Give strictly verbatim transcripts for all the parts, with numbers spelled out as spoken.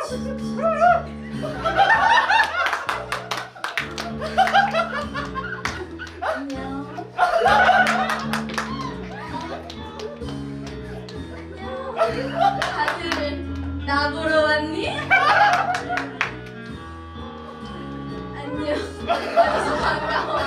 다들 나 보러 왔니? 안녕. 만나서 반가워.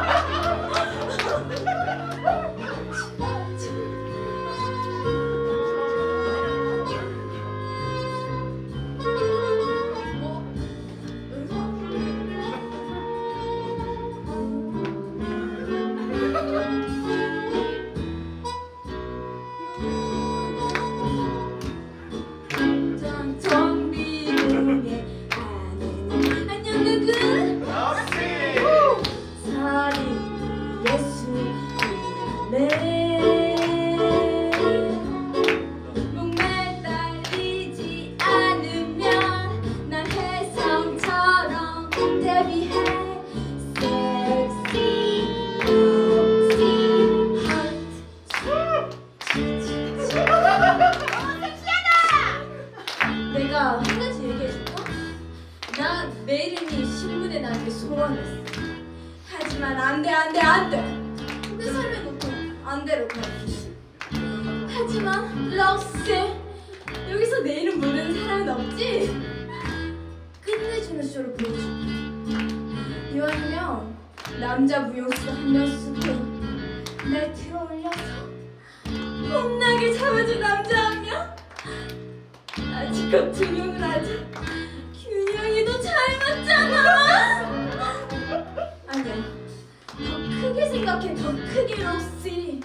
내가 한 가지 얘기해줄까? 난 메이른이 신문에 나한테 소원했어. 하지만 안돼 안돼 안돼. 내 삶의 고통 안돼로 가르치지. 하지만 럭스 여기서 내 이름 모르는 사람은 없지? 끝내주는 쇼를 보여줄게. 이왕이면 남자 무용수 한 명 쓰고 날 들어올려서 혼나게 잡아준 남자 한 명. 아직껏 두 명을 하자. 균형이도 잘 맞잖아. 아니야, 더 크게 생각해. 더 크게 럭시.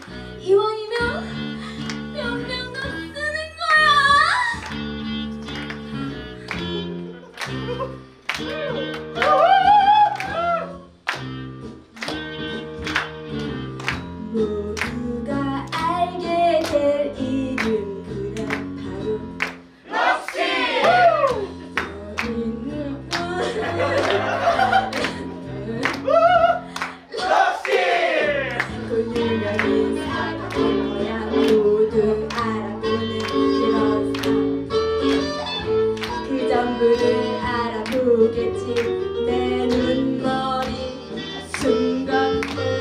이왕이면 몇 명 더 쓰는 거야. 모두가 알게 될 이름 그래 바로 럭시. 럭시. 곧 유명인 사람 될 거야. 모두 알아보는 그런 사람. 그 전부를 알아보겠지. 내 눈머리 순간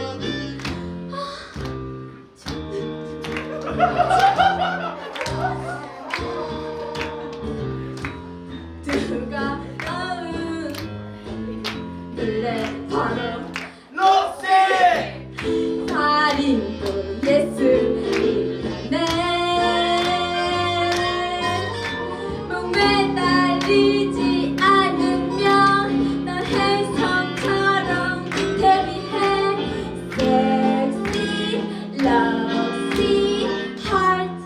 누가 나은 그래 바로 럭시. 살인도 예술이라네. 목매 달리지 않으면 난 혜성처럼 데뷔해. 섹시 럭시 하트.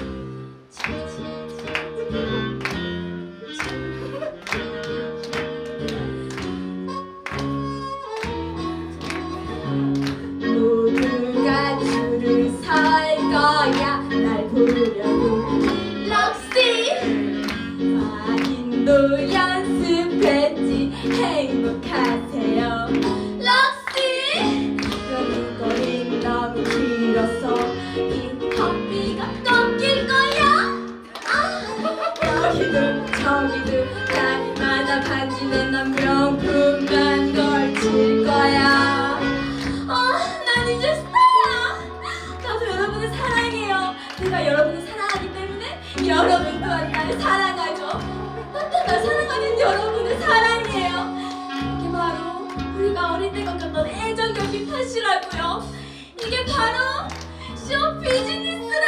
모두가 줄을 설 거야 날 보려고. 럭시. 확인도 연습했지. 행복하세요 럭시. 여기거린 너무 길어서 이 커피가 꺾일 거야. 아, 여기도 저기도 날마다 반지는 난 명품만 걸칠 거야. 아, 난 이제 스타야. 나도 여러분을 사랑해요. 내가 여러분을 사랑하기 때문에 여러분 또한 나를 사랑하죠. 난 또 날 사랑하는 여러분을 사랑해요. 이게 바로 우리가 어릴 때 겪었던 애정 결핍 탓이라고요. 이게 바로 쇼 비즈니스라고요.